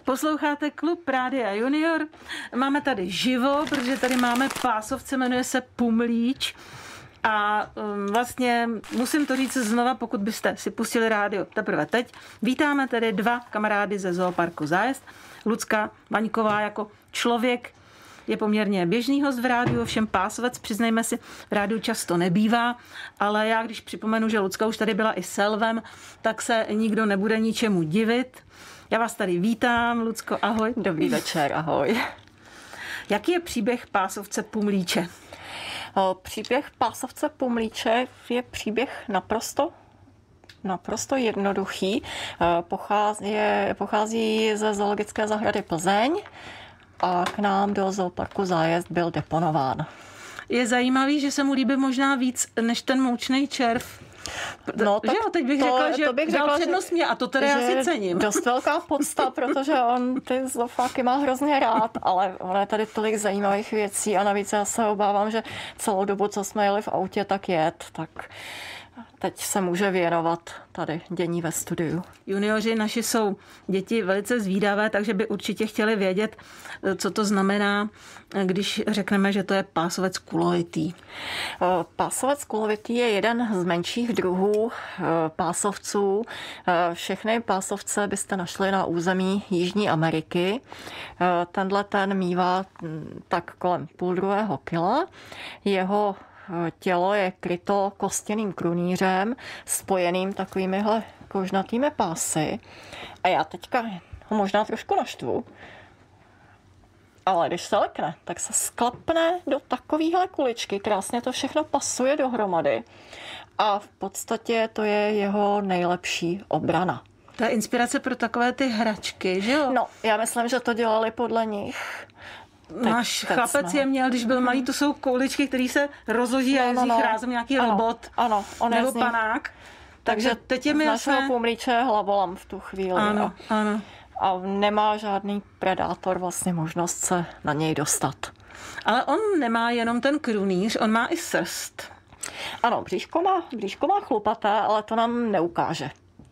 Posloucháte Klub Rádia Junior. Máme tady živo, protože tady máme pásovce, jmenuje se Pumlíč. A vlastně musím to říct znova, pokud byste si pustili rádio teprve teď. Vítáme tedy dva kamarády ze Zooparku Zájezd. Lucka Vaňková jako člověk je poměrně běžný host v rádiu, ovšem pásovec, přiznejme si, v rádiu často nebývá, ale já když připomenu, že Lucka už tady byla i s Elvem, tak se nikdo nebude ničemu divit. Já vás tady vítám, Lucko, ahoj. Dobrý večer, ahoj. Jaký je příběh pásovce Pumlíče? Příběh pásovce Pumlíče je příběh naprosto jednoduchý. Pochází ze zoologické zahrady Plzeň a k nám do Zooparku Zájezd byl deponován. Je zajímavý, že se mu líbí možná víc než ten moučnej červ. No, tak teď bych řekla, že dal přednost mě a to teda já si cením. Dost velká podsta, protože on ty zoofáky má hrozně rád, ale ono je tady tolik zajímavých věcí a navíc já se obávám, že celou dobu, co jsme jeli v autě, tak teď se může věnovat tady dění ve studiu. Junioři naši jsou děti velice zvídavé, takže by určitě chtěli vědět, co to znamená, když řekneme, že to je pásovec kulovitý. Pásovec kulovitý je jeden z menších druhů pásovců. Všechny pásovce byste našli na území Jižní Ameriky. Tenhle ten mívá tak kolem 0,5 kila. Jeho tělo je kryto kostěným krunýřem spojeným takovýmihle kožnatými pásy. A já teďka ho možná trošku naštvu, ale když se lekne, tak se sklapne do takovýhle kuličky. Krásně to všechno pasuje dohromady. A v podstatě to je jeho nejlepší obrana. To je inspirace pro takové ty hračky, že jo? No, já myslím, že to dělali podle nich. Náš chlapec je měl, když byl malý, to jsou kouličky, které se rozloží a jezdí rázem nějaký robot nebo panák. Takže teď je mi jasné. Z našeho Pumlíče hlavolam v tu chvíli. Ano. A nemá žádný predátor vlastně možnost se na něj dostat. Ale on nemá jenom ten krunýř, on má i srst. Ano, bříško má chlupaté, ale to nám neukáže.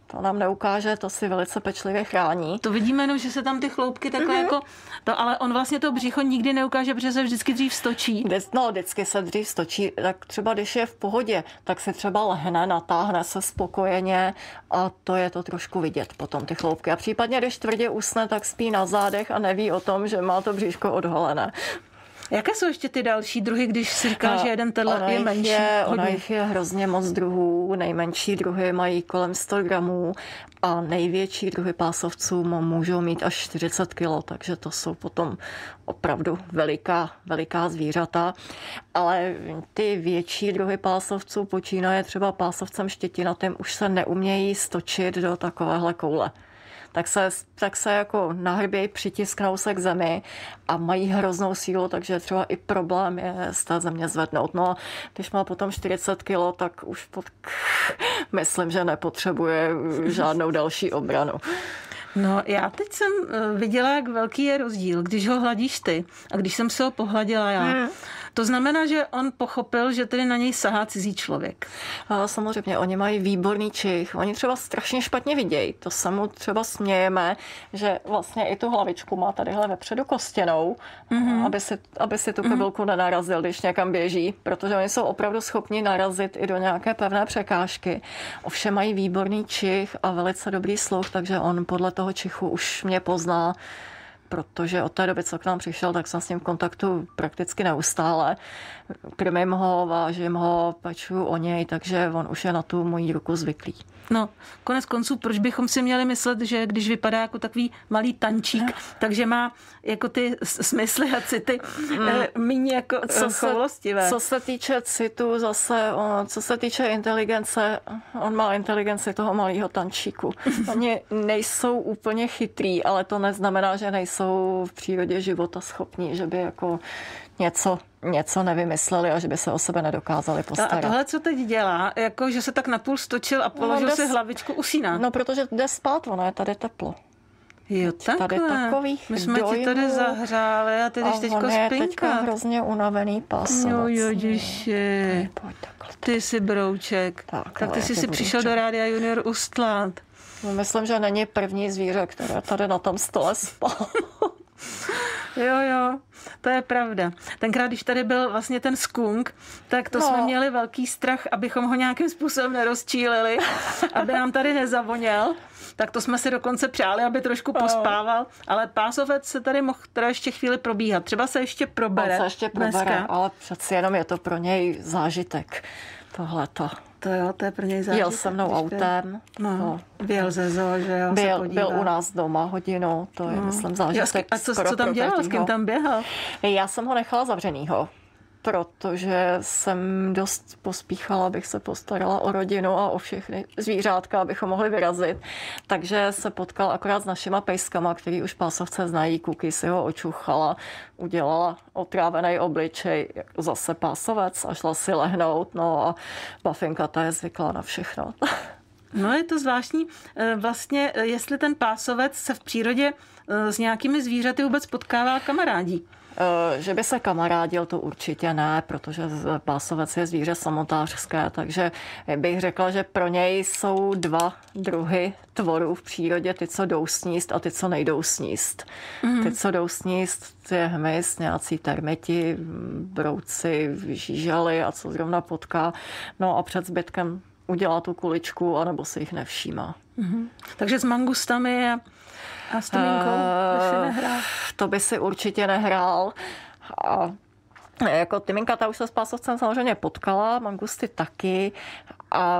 To si velice pečlivě chrání. To vidíme jenom, že se tam ty chloupky takhle jako... ale on vlastně to břicho nikdy neukáže, protože se vždycky dřív stočí. Vždycky se dřív stočí. Tak třeba když je v pohodě, tak si třeba lehne, natáhne se spokojeně a to je to trošku vidět potom ty chloupky. A případně, když tvrdě usne, tak spí na zádech a neví o tom, že má to bříško odholené. Jaké jsou ještě ty další druhy, když si říká, že jeden tenhle je menší? Ono jich je hrozně moc druhů. Nejmenší druhy mají kolem 100 gramů a největší druhy pásovců můžou mít až 40 kilo, takže to jsou potom opravdu veliká zvířata. Ale ty větší druhy pásovců počínaje třeba pásovcem štětinatým už se neumějí stočit do takovéhle koule. Tak se jako nahrbějí, přitisknou se k zemi a mají hroznou sílu, takže třeba i problém je z té země zvednout. No a když má potom 40 kilo, tak už myslím, že nepotřebuje žádnou další obranu. No, já teď jsem viděla, jak velký je rozdíl, když ho hladíš ty a když jsem se ho pohladila já. To znamená, že on pochopil, že tedy na něj sahá cizí člověk. Samozřejmě, oni mají výborný čich. Oni třeba strašně špatně vidějí. To se mu třeba smějeme, že vlastně i tu hlavičku má tadyhle vepředu kostěnou, aby si tu kobylku nenarazil, když někam běží, protože oni jsou opravdu schopni narazit i do nějaké pevné překážky. Ovšem mají výborný čich a velice dobrý sluch, takže on podle toho čichu už mě pozná, protože od té doby, co k nám přišel, tak jsem s ním v kontaktu prakticky neustále. Krmím ho, vážím ho, pečuju o něj, takže on už je na tu moji ruku zvyklý. No, konec konců, proč bychom si měli myslet, že když vypadá jako takový malý tančík, takže má jako ty smysly a city méně jako choulostivé. Co se týče citu, zase, co se týče inteligence, on má inteligenci toho malého tančíku. Oni nejsou úplně chytrý, ale to neznamená, že nejsou v přírodě života schopní, že by jako něco nevymysleli a že by se o sebe nedokázali postarat. A tohle, co teď dělá, jako že se tak napůl stočil a položil si hlavičku, usíná. No, protože jde spát, ono je tady teplo. Jo, tady takových my jsme ti tady zahřáli a ty jdeš teďko spinkat. A on je teďka hrozně unavený pásovec. No jožiši, ty jsi brouček. Tak ty jsi si přišel do Rádia Junior ustlat. No, myslím, že není první zvíře, které tady na tom stole spalo. Jo, to je pravda. Tenkrát, když tady byl vlastně ten skunk, tak to jsme měli velký strach, abychom ho nějakým způsobem nerozčílili, aby nám tady nezavoněl. Tak to jsme si dokonce přáli, aby trošku pospával, ale pásovec se tady mohl teda ještě chvíli probíhat. Třeba se ještě probere. Dneska. Ale přeci jenom je to pro něj zážitek. Tohleto. To je pro něj zážitek. Jel se mnou autem. Byl ze zoo, že jo, byl u nás doma hodinu, to je, myslím, zážitek. A co tam dělal, s kým tam běhal? Já jsem ho nechala zavřenýho, protože jsem dost pospíchala, abych se postarala o rodinu a o všechny zvířátka, abychom mohli vyrazit. Takže se potkal akorát s našima pejskama, který už pásovce znají. Kuky si ho očuchala, udělala otrávený obličej, zase pásovec a šla si lehnout. No a Bafinka, ta je zvyklá na všechno. No je to zvláštní. Vlastně, jestli ten pásovec se v přírodě s nějakými zvířaty vůbec potkává, kamarádí. Že by se kamarádil, to určitě ne, protože pásovec je zvíře samotářské, takže bych řekla, že pro něj jsou dva druhy tvorů v přírodě, ty, co jdou sníst a ty, co nejdou sníst. Ty, co jdou sníst, je hmyz, nějací termiti, brouci, žížaly a co zrovna potká. No a před zbytkem udělá tu kuličku, anebo si jich nevšímá. Takže s mangustami a s Timinkou si nehrál? To by si určitě nehrál. A jako Timinka, ta už se s pásovcem samozřejmě potkala, mangusty taky. A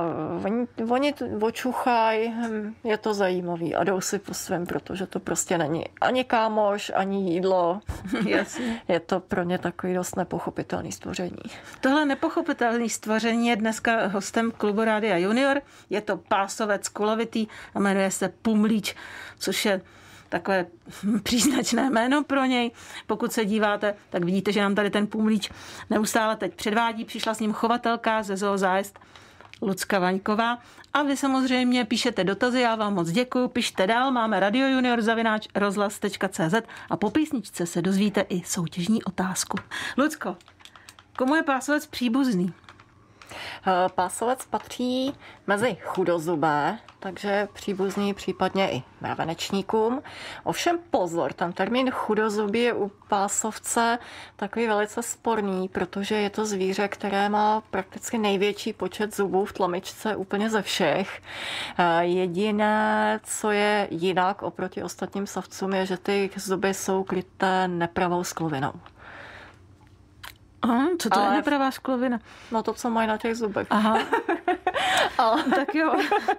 oni očuchají, je to zajímavý a jdou si po svém, protože to prostě není ani kámoš, ani jídlo. Jasně. Je to pro ně takový dost nepochopitelný stvoření. Tohle nepochopitelný stvoření je dneska hostem klubu Rádia Junior. Je to pásovec kulovitý a jmenuje se Pumlíč, což je takové příznačné jméno pro něj. Pokud se díváte, tak vidíte, že nám tady ten Pumlíč neustále teď předvádí. Přišla s ním chovatelka ze Zoo Zájezd Lucka Vaňková. A vy samozřejmě píšete dotazy, já vám moc děkuju, pište dál, máme radiojunior@rozhlas.cz a po písničce se dozvíte i soutěžní otázku. Lucko, komu je pásovec příbuzný? Pásovec patří mezi chudozubé, takže příbuzný případně i mravenečníkům. Ovšem pozor, ten termín chudozubí je u pásovce takový velice sporný, protože je to zvíře, které má prakticky největší počet zubů v tlamičce úplně ze všech. Jediné, co je jinak oproti ostatním savcům, je, že ty zuby jsou kryté nepravou sklovinou. Aha, co to je nepravá sklovina? No to, co mají na těch zubech. Aha. Tak jo.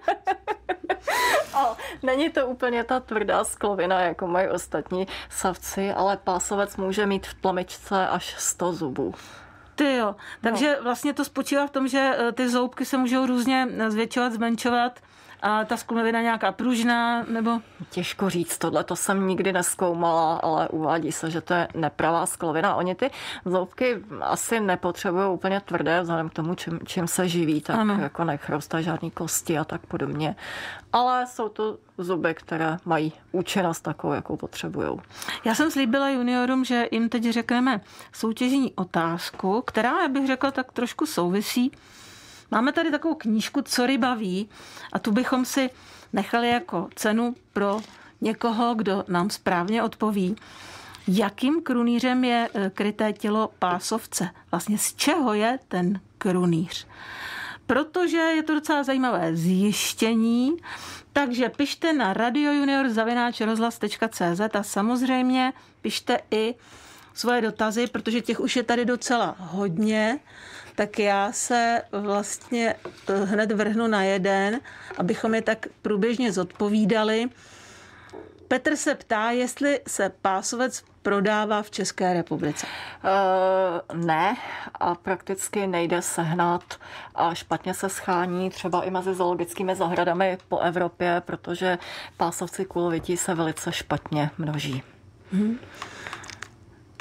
Není to úplně ta tvrdá sklovina, jako mají ostatní savci, ale pásovec může mít v tlamičce až 100 zubů. Ty jo. Takže vlastně to spočívá v tom, že ty zoubky se můžou různě zvětšovat, zmenšovat. A ta sklovina nějaká pružná, nebo? Těžko říct, tohle to jsem nikdy nezkoumala, ale uvádí se, že to je nepravá sklovina. Oni ty zoubky asi nepotřebují úplně tvrdé, vzhledem k tomu, čím se živí, tak jako nechrostá žádný kosti a tak podobně. Ale jsou to zuby, které mají účinnost takovou, jakou potřebujou. Já jsem slíbila juniorům, že jim teď řekneme soutěžní otázku, která, já bych řekla, tak trošku souvisí. Máme tady takovou knížku Co ryba ví a tu bychom si nechali jako cenu pro někoho, kdo nám správně odpoví. Jakým krunýřem je kryté tělo pásovce? Vlastně z čeho je ten krunýř? Protože je to docela zajímavé zjištění, takže pište na radiojunior@rozhlas.cz a samozřejmě pište i svoje dotazy, protože těch už je tady docela hodně. Tak já se vlastně hned vrhnu na jeden, abychom je tak průběžně zodpovídali. Petr se ptá, jestli se pásovec prodává v České republice. Ne a prakticky nejde sehnat a špatně se schání třeba i mezi zoologickými zahradami po Evropě, protože pásovci kulovití se velice špatně množí.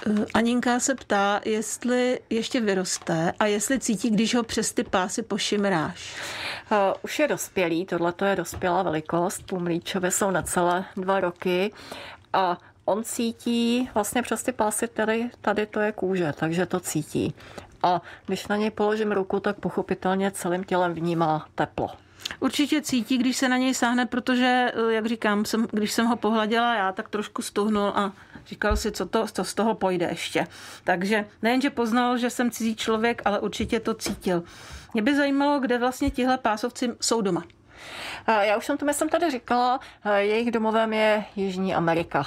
Aninka se ptá, jestli ještě vyroste a jestli cítí, když ho přes ty pásy pošimráš. Už je dospělý, tohle je dospělá velikost, pumlíčové jsou necelé 2 roky a on cítí vlastně přes ty pásy, tady to je kůže, takže to cítí. A když na něj položím ruku, tak pochopitelně celým tělem vnímá teplo. Určitě cítí, když se na něj sáhne, protože, jak říkám, když jsem ho pohladila já, tak trošku stuhnul a říkal si, co z toho pojde ještě. Takže nejenže poznal, že jsem cizí člověk, ale určitě to cítil. Mě by zajímalo, kde vlastně tihle pásovci jsou doma. Já už jsem to myslím tady říkala, jejich domovem je Jižní Amerika.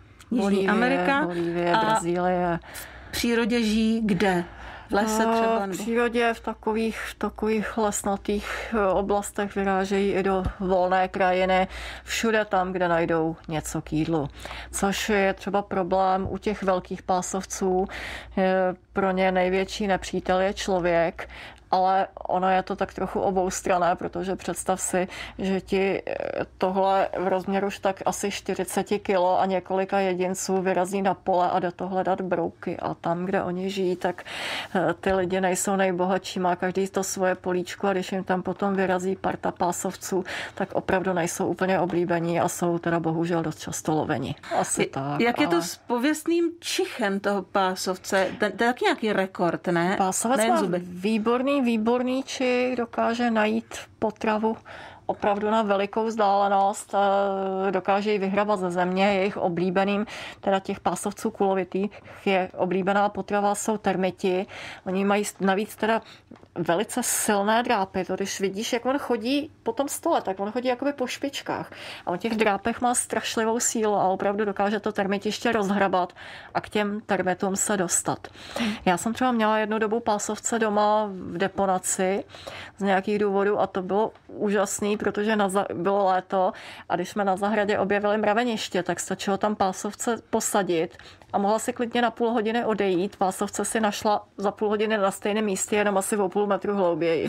Bolívie, Brazílie. V přírodě žijí kde? V lese třeba? V přírodě v takových lesnatých oblastech vyrážejí i do volné krajiny, všude tam, kde najdou něco k jídlu. Což je třeba problém u těch velkých pásovců. Pro ně největší nepřítel je člověk, ale ono je to tak trochu oboustranné, protože představ si, že ti tohle v rozměru už tak asi 40 kilo a několika jedinců vyrazí na pole a jde to hledat brouky. A tam, kde oni žijí, tak ty lidi nejsou nejbohatší, má každý to svoje políčko a když jim tam potom vyrazí parta pásovců, tak opravdu nejsou úplně oblíbení a jsou teda bohužel dost často loveni. Asi tak. Jak je to s pověstným čichem toho pásovce? To je taky nějaký rekord, ne? Pásovec má výborný čich, dokáže najít potravu opravdu na velikou vzdálenost, dokáže ji vyhrabat ze země, jejich oblíbeným, teda těch pásovců kulovitých, je oblíbená potrava jsou termiti. Oni mají navíc teda velice silné drápy. To když vidíš, jak on chodí po tom stole, tak on chodí jakoby po špičkách. A on těch drápech má strašlivou sílu a opravdu dokáže to termitiště rozhrabat a k těm termitům se dostat. Já jsem třeba měla jednu dobu pásovce doma v deponaci z nějakých důvodů a to bylo úžasný, protože bylo léto a když jsme na zahradě objevili mraveniště, tak stačilo tam pásovce posadit a mohla si klidně na půl hodiny odejít. Pásovce si našla za půl hodiny na stejném místě, jenom asi o půl metru hlouběji.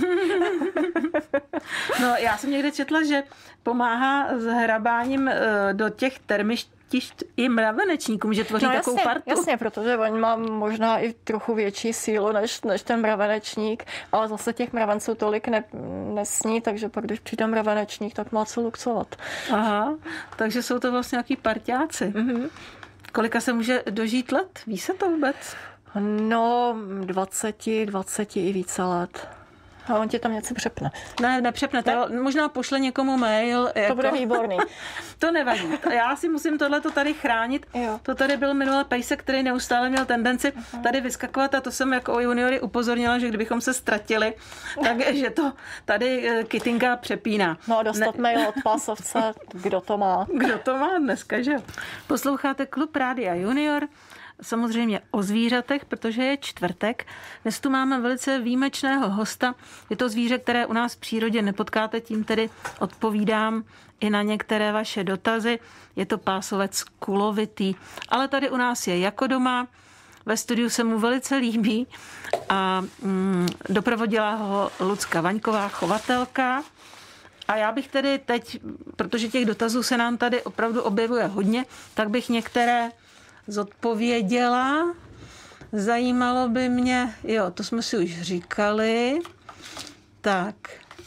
No, já jsem někde četla, že pomáhá s hrabáním do těch termišť i mravenečníkům, že tvoří takovou partu. Jasně, protože on má možná i trochu větší sílu než ten mravenečník, ale zase těch mravenců tolik nesní, takže pak když přijde mravenečník, tak má co luxovat. Aha, takže jsou to vlastně nějaký parťáci. Mm-hmm. Kolika se může dožít let? Ví se to vůbec? No, 20 i více let. A on ti tam něco přepne. Ne, nepřepne. Ne? Možná pošle někomu mail. To bude výborný. To nevadí. Já si musím tohleto tady chránit. Jo. To tady byl minule pejsek, který neustále měl tendenci tady vyskakovat a to jsem jako o juniory upozornila, že kdybychom se ztratili, takže to tady Kytinka přepíná. No a dostat mail od pásovce, kdo to má. Kdo to má dneska, že? Posloucháte Klub Rádia Junior. Samozřejmě o zvířatech, protože je čtvrtek. Dnes tu máme velice výjimečného hosta. Je to zvíře, které u nás v přírodě nepotkáte, tím tedy odpovídám i na některé vaše dotazy. Je to pásovec kulovitý, ale tady u nás je jako doma. Ve studiu se mu velice líbí a doprovodila ho Lucka Vaňková, chovatelka. A já bych tedy teď, protože těch dotazů se nám tady opravdu objevuje hodně, tak bych některé zodpověděla. Zajímalo by mě, to jsme si už říkali. Tak.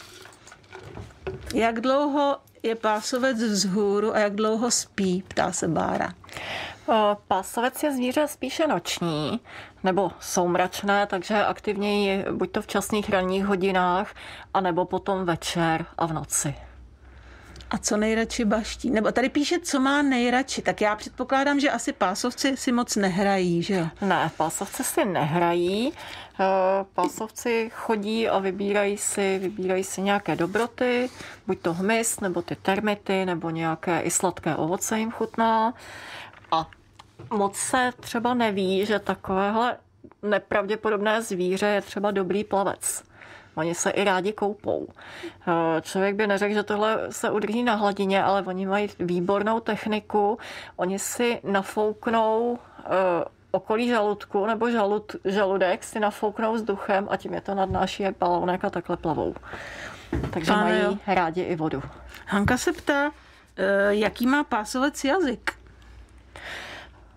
Jak dlouho je pásovec vzhůru a jak dlouho spí, ptá se Bára. Pásovec je zvíře spíše noční, nebo soumračné, takže aktivněji buď to v časných ranních hodinách, anebo potom večer a v noci. A co nejradši baští? Nebo tady píše, co má nejradši. Tak já předpokládám, že asi pásovci si moc nehrají, že jo? Ne, pásovci si nehrají. Pásovci chodí a vybírají si nějaké dobroty, buď to hmyz, nebo ty termity, nebo nějaké i sladké ovoce jim chutná. A moc se třeba neví, že takovéhle nepravděpodobné zvíře je třeba dobrý plavec. Oni se i rádi koupou. Člověk by neřekl, že tohle se udrží na hladině, ale oni mají výbornou techniku. Oni si nafouknou okolí žaludku nebo žaludek si nafouknou vzduchem a tím je to nadnáší jak balónek a takhle plavou. Takže mají rádi i vodu. Hanka se ptá, jaký má pásovec jazyk?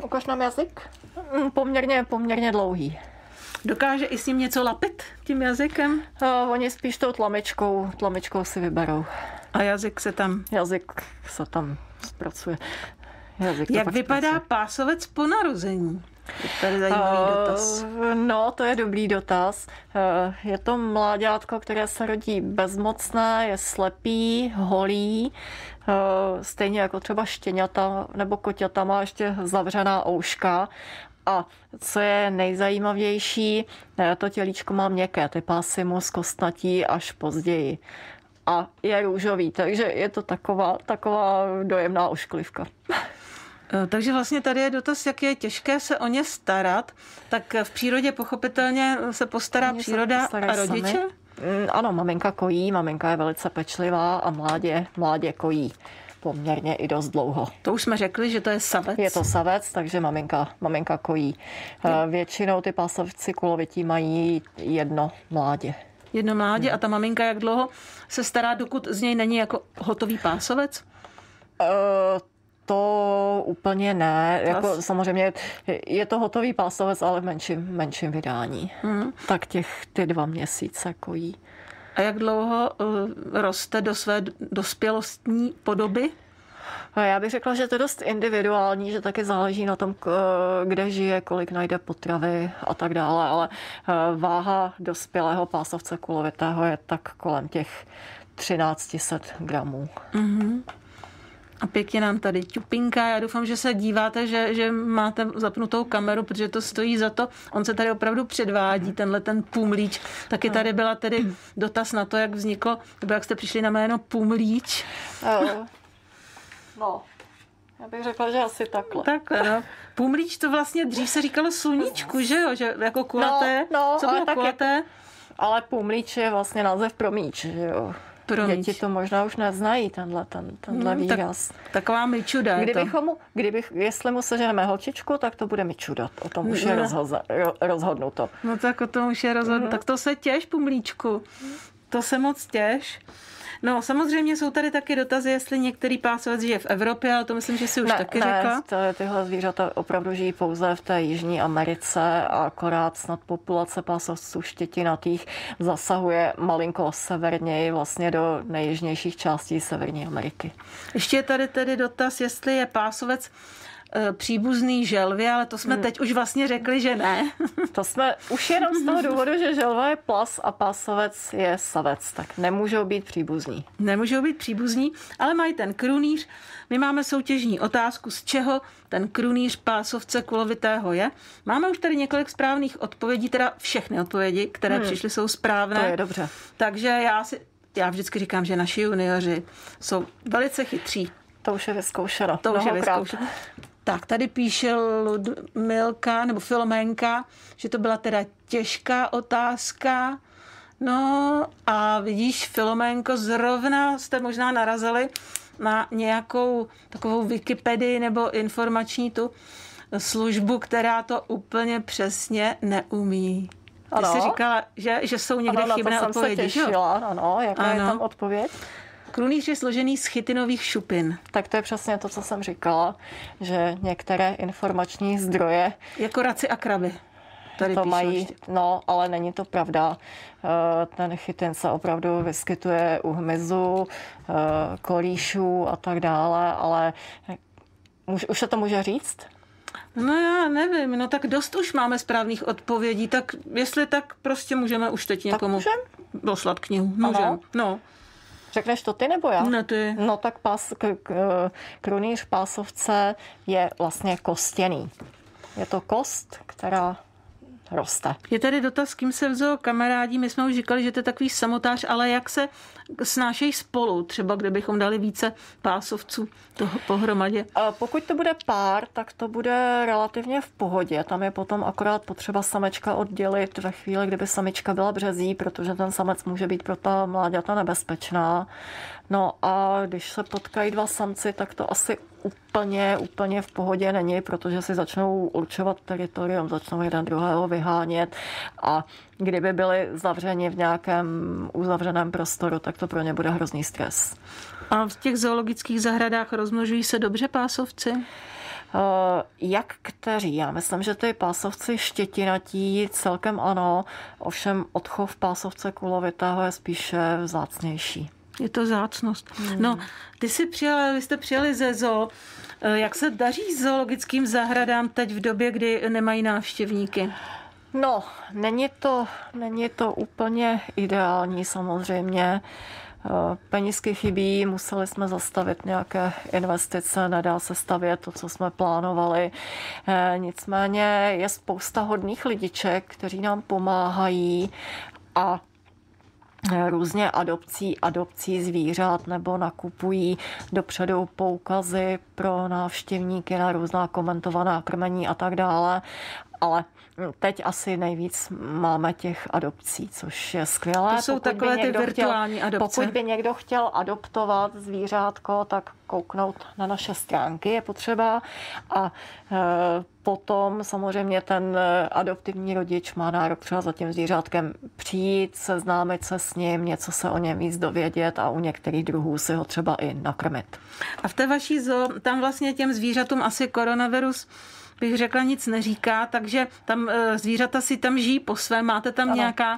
Ukaž nám jazyk. Poměrně dlouhý. Dokáže i s ním něco lapit tím jazykem? Oni spíš tou tlamičkou si vyberou. A jazyk se tam zpracuje. Jak vypadá pásovec po narození? Tady zajímavý dotaz. No, to je dobrý dotaz. Je to mláďátko, které se rodí bezmocné, je slepý, holý, stejně jako třeba štěňata nebo koťata, má ještě zavřená ouška. A co je nejzajímavější, to tělíčko má měkké, ty pásy mu zkostnatí až později. A je růžový, takže je to taková dojemná ošklivka. Takže vlastně tady je dotaz, jak je těžké se o ně starat. Tak v přírodě pochopitelně se postará příroda a rodiče? Sami. Ano, maminka kojí, maminka je velice pečlivá a mládě kojí poměrně i dost dlouho. To už jsme řekli, že to je savec. Je to savec, takže maminka kojí. Většinou ty pásovci kulovití mají jedno mládě. Jedno mládě a ta maminka jak dlouho se stará, dokud z něj není jako hotový pásovec? To úplně ne. Jako, samozřejmě je to hotový pásovec, ale v menším vydání. Tak ty 2 měsíce kojí. A jak dlouho roste do své dospělostní podoby? Já bych řekla, že to je dost individuální, že taky záleží na tom, kde žije, kolik najde potravy a tak dále, ale váha dospělého pásovce kulovitého je tak kolem těch 1300 gramů. A pěkně nám tady ťupinka. Já doufám, že se díváte, že máte zapnutou kameru, protože to stojí za to. On se tady opravdu předvádí, ten pumlíč. Taky tady byla tedy dotaz na to, jak vzniklo, nebo jak jste přišli na jméno pumlíč. No, já bych řekla, že asi takhle. Takhle, no. Pumlíč to vlastně dřív se říkalo sluníčku, že jo? Že jako kulaté. No, co bylo kulaté? Ale pumlíč je vlastně název pro míč, že jo? Děti to možná už neznají, tenhle výraz. Taková myčuda je to. Jestli mu seženeme holčičku, tak to bude myčuda. O tom už je rozhodnuto. No tak o tom už je rozhodnuto. Tak to se těš, pumlíčku. To se moc těš. No, samozřejmě jsou tady taky dotazy, jestli některý pásovec žije v Evropě, ale to myslím, že si už taky řekla. Tyhle zvířata opravdu žijí pouze v té Jižní Americe a akorát snad populace pásovců štětinatých zasahuje malinko severněji, vlastně do nejjižnějších částí Severní Ameriky. Ještě je tady tedy dotaz, jestli je pásovec příbuzný želvě, ale to jsme teď už vlastně řekli, že ne. To jsme už jenom z toho důvodu, že želva je plas a pásovec je savec, tak nemůžou být příbuzní. Nemůžou být příbuzní, ale mají ten krunýř. My máme soutěžní otázku, z čeho ten krunýř pásovce kulovitého je. Máme už tady několik správných odpovědí, teda všechny odpovědi, které přišly, jsou správné. To je dobře. Takže já vždycky říkám, že naši junioři jsou velice chytří. To už je vyzkoušeno. To už je vyzkoušeno. Tak, tady píše Ludmilka, nebo Filoménka, že to byla teda těžká otázka. No a vidíš, Filoménko, zrovna jste možná narazili na nějakou takovou Wikipedii nebo informační tu službu, která to úplně přesně neumí. Ty jsi říkala, že jsou někde chybné odpovědi. Ano, to jsem se těšila, ano, jaká je tam odpověď? Krunýř je složený z chitinových šupin. Tak to je přesně to, co jsem říkala, že některé informační zdroje... Jako raci a kraby. Tady to mají, no, ale není to pravda. Ten chitin se opravdu vyskytuje u hmyzu, kolíšů a tak dále, ale už se to může říct? No já nevím, no tak dost už máme správných odpovědí, tak jestli tak prostě můžeme už teď někomu poslat knihu. Můžeme, no. Řekneš to ty nebo já? Ne, ty. No tak krunýř pásovce je vlastně kostěný. Je to kost, která roste. Je tady dotaz, s kým se vzal kamarádi. My jsme už říkali, že to je takový samotář, ale jak se snášejí spolu? Třeba kdybychom dali více pásovců toho pohromadě. Pokud to bude pár, tak to bude relativně v pohodě. Tam je potom akorát potřeba samečka oddělit ve chvíli, kdyby samička byla březí, protože ten samec může být pro ta mláďata nebezpečná. No a když se potkají 2 samci, tak to asi úplně v pohodě není, protože si začnou určovat teritorium, začnou jeden druhého vyhánět a kdyby byli zavřeni v nějakém uzavřeném prostoru, tak to pro ně bude hrozný stres. A v těch zoologických zahradách rozmnožují se dobře pásovci? Jak kteří? Já myslím, že ty pásovci štětinatí celkem ano, ovšem odchov pásovce kulovitého je spíše vzácnější. Je to vzácnost. No, vy jste přijeli ze zoo. Jak se daří zoologickým zahradám teď v době, kdy nemají návštěvníky? No, není to úplně ideální samozřejmě. Penízky chybí, museli jsme zastavit nějaké investice, nedá se stavět to, co jsme plánovali. Nicméně je spousta hodných lidiček, kteří nám pomáhají a různě adopcí zvířat nebo nakupují dopředu poukazy pro návštěvníky na různá komentovaná krmení a tak dále. Ale teď asi nejvíc máme těch adopcí, což je skvělé. To jsou takové ty virtuální adopce. Pokud by někdo chtěl adoptovat zvířátko, tak kouknout na naše stránky je potřeba. A potom samozřejmě ten adoptivní rodič má nárok třeba za tím zvířátkem přijít, seznámit se s ním, něco se o něm víc dovědět a u některých druhů si ho třeba i nakrmit. A v té vaší zoo, tam vlastně těm zvířatům asi koronavirus, bych řekla, nic neříká, takže tam zvířata si tam žijí po svém. Máte tam nějaká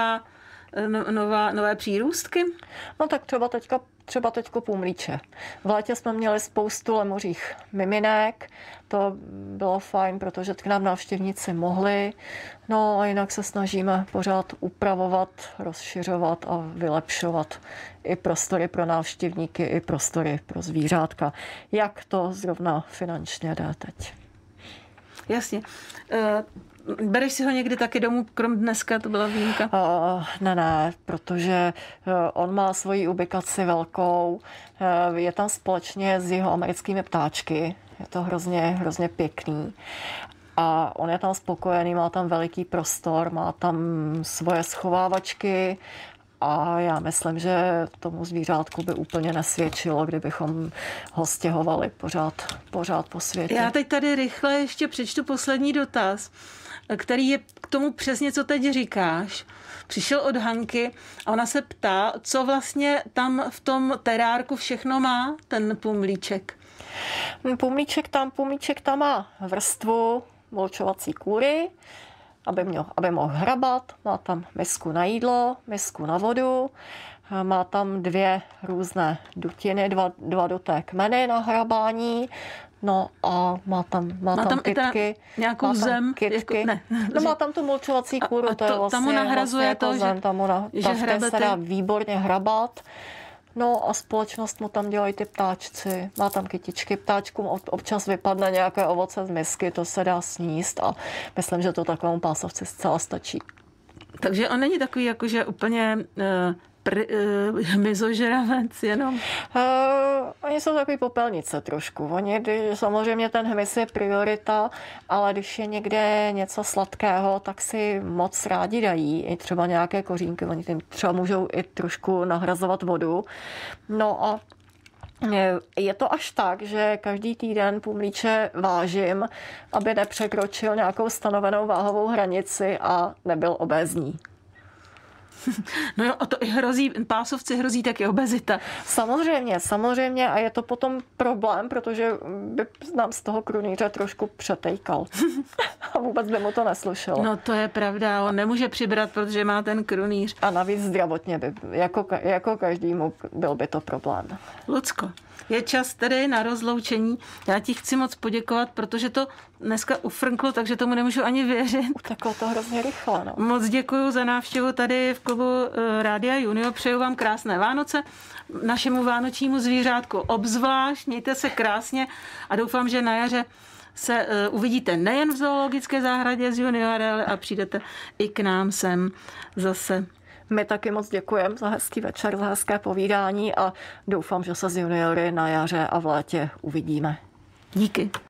nové přírůstky? No tak třeba teďko pumlíče. V létě jsme měli spoustu lemořích miminek, to bylo fajn, protože k nám návštěvníci mohli. No a jinak se snažíme pořád upravovat, rozšiřovat a vylepšovat i prostory pro návštěvníky, i prostory pro zvířátka. Jak to zrovna finančně jde teď? Jasně. Bereš si ho někdy taky domů, krom dneska, to byla výjimka? Ne, protože on má svoji ubikaci velkou, je tam společně s jeho americkými ptáčky, je to hrozně pěkný. A on je tam spokojený, má tam veliký prostor, má tam svoje schovávačky a já myslím, že tomu zvířátku by úplně nesvědčilo, kdybychom ho stěhovali pořád po světě. Já teď tady rychle ještě přečtu poslední dotaz, který je k tomu přesně, co teď říkáš. Přišel od Hanky a ona se ptá, co vlastně tam v tom terárku všechno má ten pumlíček. Pumlíček tam má vrstvu mulčovací kůry, aby mohl hrabat, má tam misku na jídlo, misku na vodu, má tam 2 různé dutiny, dva duté kmeny na hrabání, no a má tam kytky. Nějakou zem? Kytky. No má tam tu mulčovací kůru, to je vlastně, tam mu nahrazuje vlastně to, zem, že se dá výborně hrabat. No a společnost mu tam dělají ty ptáčci. Má tam kytičky, ptáčkům občas vypadne nějaké ovoce z misky, to se dá sníst a myslím, že to takovému pásovci zcela stačí. Takže on není takový jakože úplně hmyzožravec jenom? Oni jsou takový popelnice trošku. Samozřejmě ten hmyz je priorita, ale když je někde něco sladkého, tak si moc rádi dají. I třeba nějaké kořínky. Oni tím třeba můžou i trošku nahrazovat vodu. No a je to až tak, že každý týden pumlíče vážím, aby nepřekročil nějakou stanovenou váhovou hranici a nebyl obézní. No jo, a to pásovci hrozí taky obezita. Samozřejmě a je to potom problém, protože by nám z toho krunýře trošku přetejkal. A vůbec by mu to neslušelo. No to je pravda, on nemůže přibrat, protože má ten krunýř. A navíc zdravotně by, jako každému byl by to problém. Lucko, je čas tedy na rozloučení. Já ti chci moc poděkovat, protože to dneska ufrnklo, takže tomu nemůžu ani věřit. Uteklo to hrozně rychle. No. Moc děkuju za návštěvu tady v klubu Rádia Junior. Přeju vám krásné Vánoce. Našemu vánočnímu zvířátku obzvlášť. Mějte se krásně a doufám, že na jaře se uvidíte nejen v zoologické zahradě z Junior, a přijdete i k nám sem zase. My taky moc děkujeme za hezký večer, za hezké povídání a doufám, že se z Juniory na jaře a v létě uvidíme. Díky.